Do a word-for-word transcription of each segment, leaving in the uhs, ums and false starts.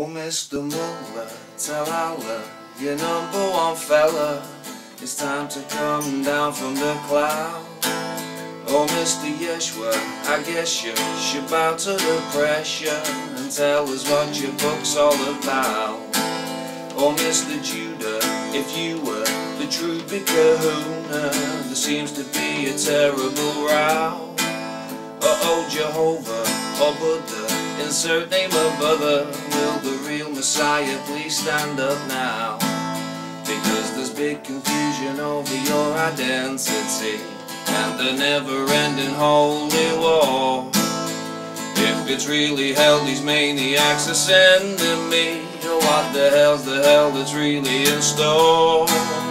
Mister Muller, tell Allah, your number one fella, it's time to come down from the cloud. Oh, Mister Yeshua, I guess you should bow to the pressure and tell us what your book's all about. Oh, Mister Judah, if you were the true big kahuna, there seems to be a terrible row. Uh-oh, Jehovah, or Buddha, insert name of other, will the real Messiah please stand up now? Because there's big confusion over your identity and the never-ending holy war. If it's really hell these maniacs are sending me, or what the hell's the hell that's really in store?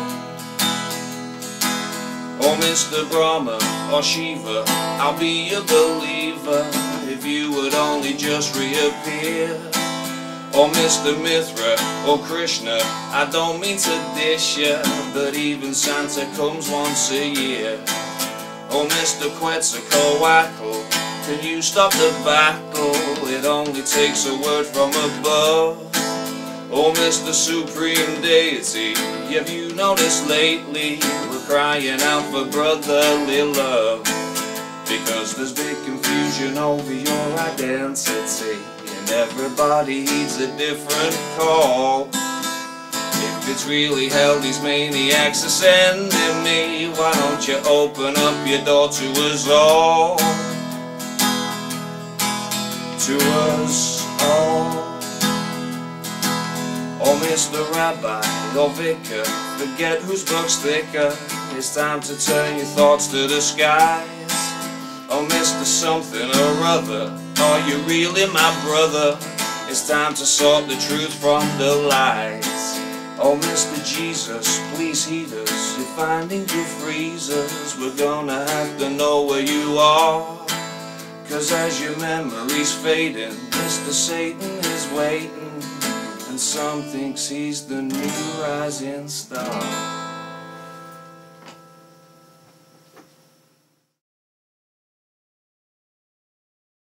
Oh, Mister Brahma or Shiva, I'll be a believer if you would only just reappear. Oh, Mister Mithra or Krishna, I don't mean to dish ya, but even Santa comes once a year. Oh, Mister Quetzalcoatl, can you stop the battle? It only takes a word from above. Oh, Mister Supreme Deity, have you noticed lately we're crying out for brotherly love? Because there's big confusion over your identity, and everybody heeds a different call. If it's really hell these maniacs are sending me, why don't you open up your door to us all? To us all. Oh, Mister Rabbi or Vicar, forget whose book's thicker, it's time to turn your thoughts to the skies. Oh, Mister Something or other, are you really my brother? It's time to sort the truth from the lies. Oh, Mister Jesus, please heed us, if finding you frees us, we're gonna have to know where you are. Cause as your memory's fading, Mister Satan is waiting, and some thinks he's the new rising star.